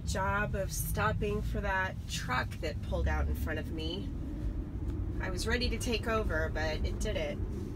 great job of stopping for that truck that pulled out in front of me. I was ready to take over, but it didn't.